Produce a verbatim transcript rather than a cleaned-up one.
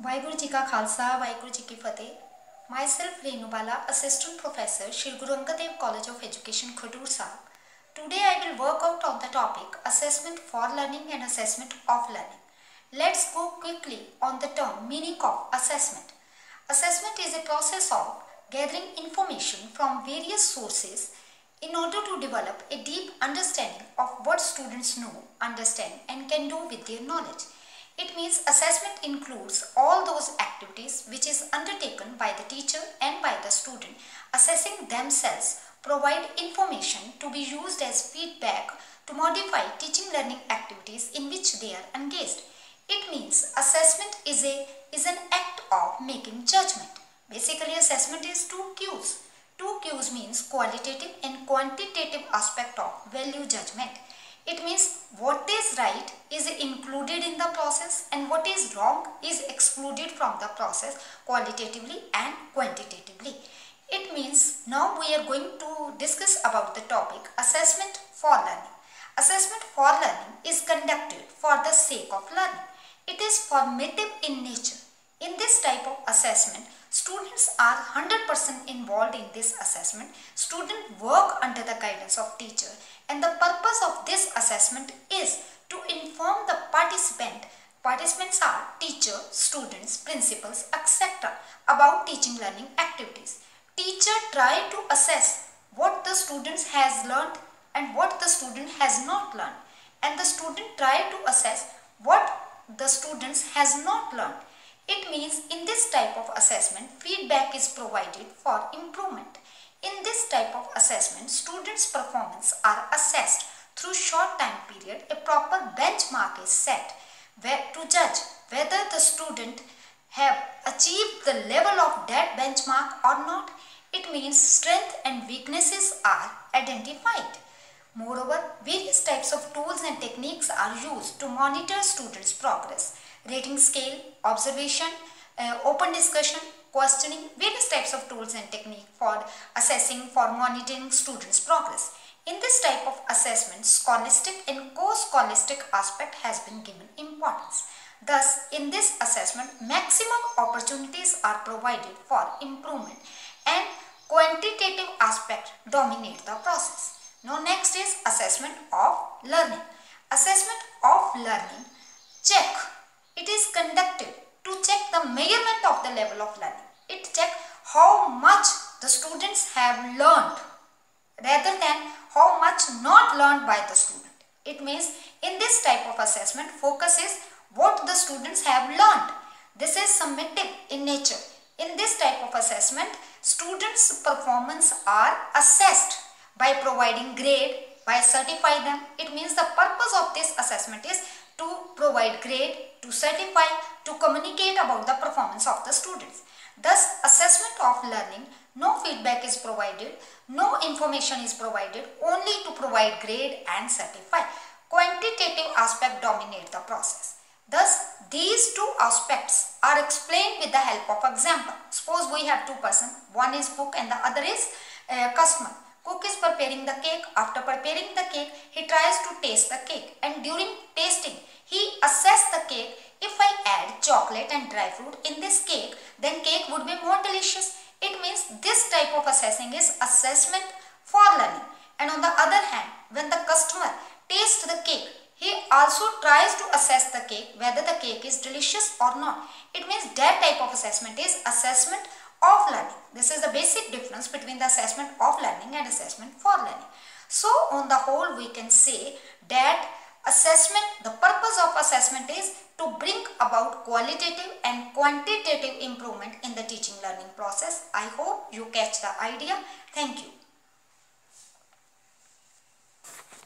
वाहिगुरु जी का खालसा वाहिगुरु जी की फतेह। Myself Renubala, assistant professor, Shri Guru Angad Dev College of Education, Khadur Sahib. Today I will work out on the topic assessment for learning and assessment of learning. Let's go quickly on the term meaning of assessment. Assessment is a process of gathering information from various sources in order to develop a deep understanding of what students know, understand and can do with their knowledge. It means assessment includes all those activities which is undertaken by the teacher and by the student, assessing themselves, provide information to be used as feedback to modify teaching learning activities in which they are engaged. It means assessment is a is an act of making judgment. Basically, assessment is two Q's. Two Q's means qualitative and quantitative aspect of value judgment. It means what is right is included in the process and what is wrong is excluded from the process qualitatively and quantitatively. It means now we are going to discuss about the topic assessment for learning. Assessment for learning is conducted for the sake of learning. It is formative in nature. In this type of assessment, students are one hundred percent involved in this assessment. Students work under the guidance of teacher, and the purpose of this assessment is to inform the participant. Participants are teacher, students, principals, et cetera about teaching learning activities. Teacher try to assess what the students has learned and what the student has not learned, and the student try to assess what the students has not learned. It means in this type of assessment, feedback is provided for improvement. In this type of assessment, students' performance are assessed through short time period. A proper benchmark is set where to judge whether the student have achieved the level of that benchmark or not. It means strength and weaknesses are identified. Moreover, various types of tools and techniques are used to monitor students' progress. Rating scale, observation, uh, open discussion, questioning, various types of tools and technique for assessing, for monitoring students' progress. In this type of assessment, scholastic and co-scholastic aspect has been given importance. Thus, in this assessment, maximum opportunities are provided for improvement and quantitative aspect dominate the process. Now, next is assessment of learning. Assessment of learning check. It is conducted to check the measurement of the level of learning. It checks how much the students have learned rather than how much not learned by the student. It means in this type of assessment, focus is what the students have learned. This is summative in nature. In this type of assessment, students' performance are assessed by providing grade, by certify them. It means the purpose of this assessment is to provide grade, to certify, to communicate about the performance of the students. Thus, assessment of learning, no feedback is provided, no information is provided, only to provide grade and certify. Quantitative aspect dominate the process. Thus, these two aspects are explained with the help of example. Suppose we have two persons, one is cook and the other is uh, customer. Cook is preparing the cake. After preparing the cake, he tries to taste the cake, and during tasting, he assesses the cake. If I add chocolate and dry fruit in this cake, then cake would be more delicious. It means this type of assessing is assessment for learning. And on the other hand, when the customer tastes the cake, he also tries to assess the cake whether the cake is delicious or not. It means that type of assessment is assessment of learning. This is the basic difference between the assessment of learning and assessment for learning. So, on the whole, we can say that assessment, the purpose of assessment is to bring about qualitative and quantitative improvement in the teaching learning process. I hope you catch the idea. Thank you.